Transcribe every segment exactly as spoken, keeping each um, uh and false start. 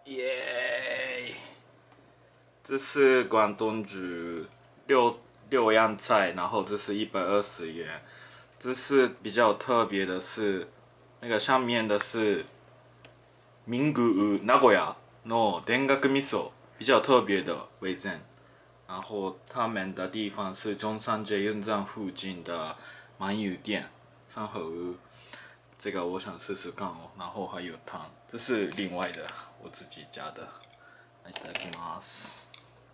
耶！这是广东煮六六样菜，然后这是一百二十元。这是比较特别的是，那个上面的是名古屋名古屋の田楽味噌，比较特别的味噌。然后他们的地方是中山捷运站附近的鳗鱼店，三合屋。这个我想试试看哦。然后还有汤，这是另外的，我自己加的。いただきます。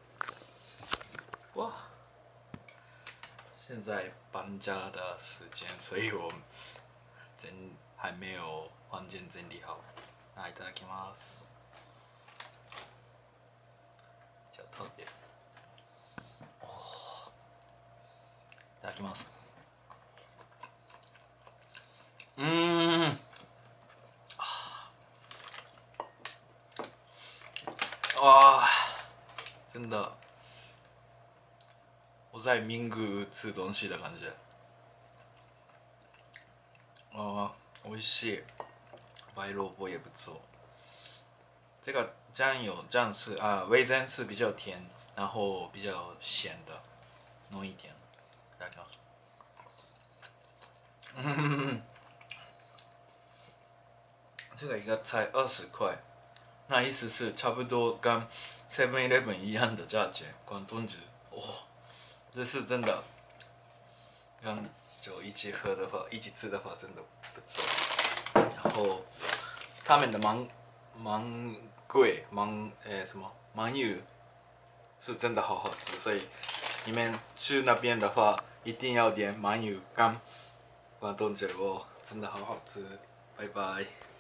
哇！现在搬家的时间，所以我整还没有房间整理好。那いただきます。比较特别。哦，いただきます。嗯，哇，真的，我在名古屋吃东西的感觉。哦，美味しい。白萝卜也不错。这个酱油酱是啊，味噌是比较甜，然后比较咸的，浓一点。大家，嗯，这个一个才二十块，那意思是差不多跟 Seven Eleven 一样的价钱。广东酒，哇，这是真的，跟酒一起喝的话，一起吃的话，真的不错。然后他们的芒芒桂芒诶什么鳗鱼是真的好好吃，所以你们去那边的话，一定要点鳗鱼干广东酒哦，真的好好吃。拜拜。